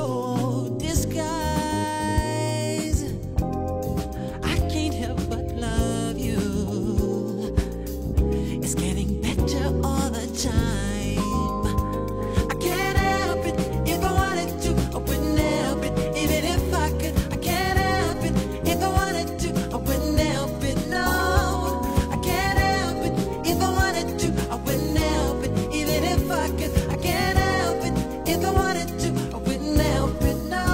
no disguise. I can't help but love you. It's getting better all the time. I can't help it if I wanted to. I wouldn't help it even if I could. I can't help it if I wanted to. I wouldn't help it, no. I can't help it if I wanted to. I wouldn't help it even if I could. I can't help it if I wanted to. I wouldn't help it, no.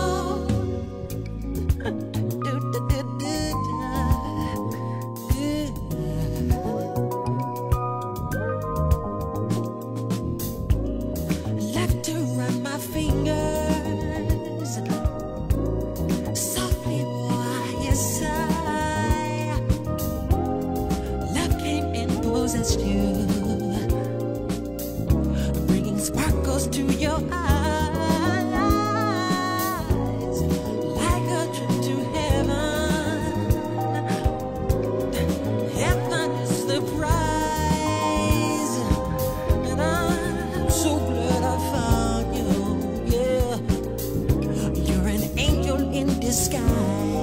Left to run my fingers softly by your side. Love came and possessed you, bringing sparkles to your eyes, like a trip to heaven. Heaven is the prize, and I'm so glad I found you. Yeah, you're an angel in disguise.